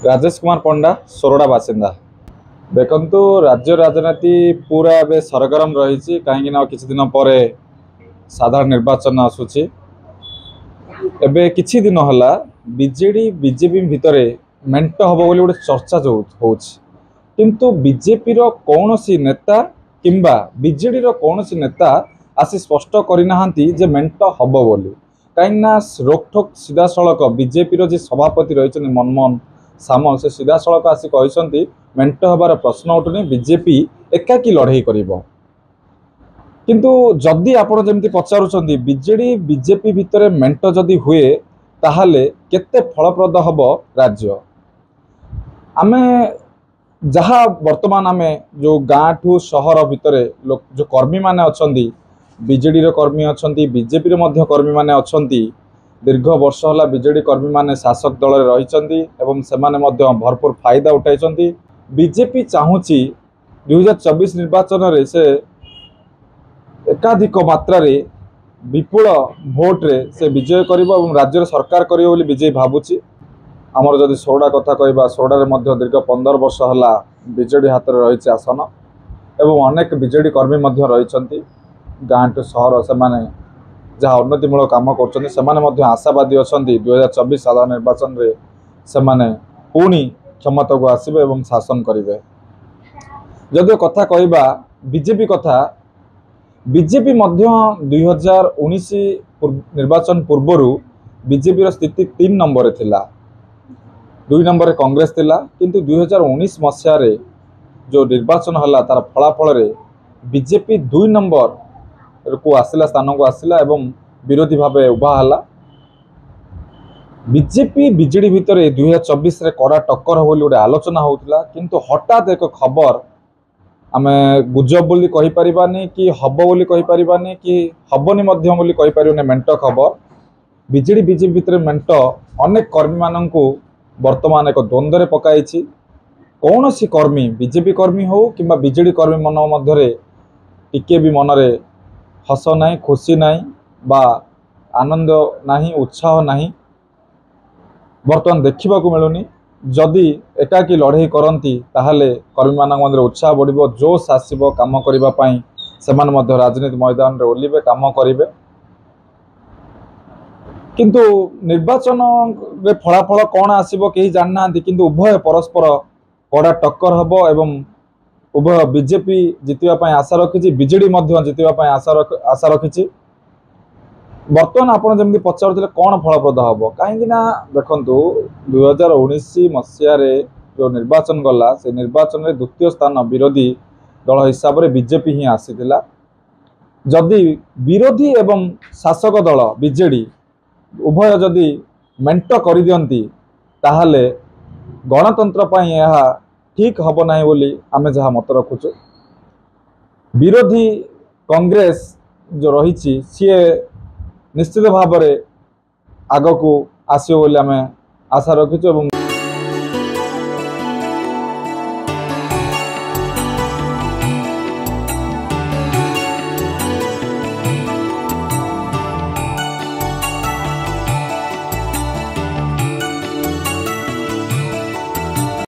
राजेश कुमार पंडा सोरडा बासिंदा। देखंतु राज्य राजनीति पूरा एबे सरगरम रही कहीं किछि दिन पर साधारण निर्वाचन आसुची। एबे किछि दिन हला बीजेडी बीजेपी भितर मेंट हबो बोली गोटे चर्चा जो होछि, किंतु बीजेपी रो कौनसी नेता किंबा बीजेडी रो कौनसी नेता आसी स्पष्ट करिनाहांती जे मेंट हबो बोली। कहीं रोकठोक सीधा सड़क बीजेपी रो जे सभापति रही मनमोहन सामल से सीधा सड़क आसी कहते मेंट हबार प्रश्न उठुनी, बीजेपी एकाकी लड़ाई करिवो। किंतु जदि आपण जेमती पचारुचंदी बीजेडी बीजेपी भितर मेंट जदि हुए ताहले केते फलप्रद हबो राज्य। आमे जहाँ वर्तमान आमे जो गाँ ठू शहर भितर जो कर्मी माने अछंती, बीजेडी रो कर्मी अछंती, बीजेपी रो मध्य कर्मी माने अछंती। दीर्घ वर्ष होला बीजेडी कर्मी माने शासक दल रे रहिचंती एवं सेमाने मध्य भरपूर फायदा उठाइचंती। बीजेपी चाहूची 2024 निर्वाचन रे से एकाधिक मात्रा रे विपुल भोट रे से विजय करिवो एवं राज्य सरकार करिवो बोली बीजेपी भाबुची। आमर जदि सोरडा कथा कहबा, सोरडा मध्य दीर्घ 15 वर्ष होला बीजेडी हाथ में रही आसन एवं अनेक बीजेडी कर्मी मध्य रही गाँ टू सहर से जहाँ उन्नतिमूलक काम कर आशावादी अच्छा 2024 साधारण निर्वाचन रे सेमाने पुणी क्षमता को आसबे एवं शासन करेंगे। जदि कथा कहबा बीजेपी कथा, बीजेपी 2019 निर्वाचन पूर्वर बीजेपी स्थिति 3 नंबर थिला, 2 नंबर कांग्रेस थिला। किंतु 2019 मसीह रे जो निर्वाचन हला तार फलाफल रे बीजेपी 2 नंबर को आसिला, स्थान को आसिला एवं विरोधी भावे उभा हला। बीजेपी बीजेडी भितर 2024 रे कड़ा टक्कर हो बोली गोटे आलोचना होउतिला, किंतु हठात एक खबर आमे गुजब बोली कहि परिबानी कि हबो बोली कहि परिबानी कि हबनी मध्यम बोली कहि परिबानी। मेंट खबर बीजेडी बीजेपी भितर मेंट अनेक कर्मी माननकु वर्तमान एक द्वंद्व रे पकाइछि। कौनसी कर्मी बीजेपी कर्मी हो किंबा बीजेडी कर्मी मन मध्यरे टिके भी मनरे हस नहीं, खुशी नहीं बा आनंद नहीं, उत्साह नहीं बर्तमान देखा मिलूनी। जदि एकाकी लड़ाई करती ताहले कर्मी मान मध्य उत्साह बढ़िबो, जोश आसिबो काम करिबा पई, सेमान मध्य राजनीति मैदान रे ओलिबे, काम करिबे। किंतु निर्वाचन रे फलाफल कौन आसिबो केही जानना, किंतु उभय परस्पर कड़ा टक्कर हबो एवं उभय बीजेपी जितिबा पई आशा रखिछि, बीजेडी मध्य जितिबा पई आशा रखिछि। बर्तमान आपण जेमि पचारुथिले कौन फलप्रद हबो, कहीं ना देखंतु 2019 मसीह रे जो निर्वाचन गला से निर्वाचन रे द्वितीय स्थान विरोधी दल हिसाब रे बीजेपी ही आसीथिला। जदि विरोधी एवं शासक दल बीजेडी उभय जदि मेंट कर दियंती ताहले गणतंत्र पई यह ठीक हबो नाही बोली आमे जहाँ मत रखुचु। विरोधी कांग्रेस जो रही सी निश्चित भाव में आग को आसो बोली आमे आशा रखुचु।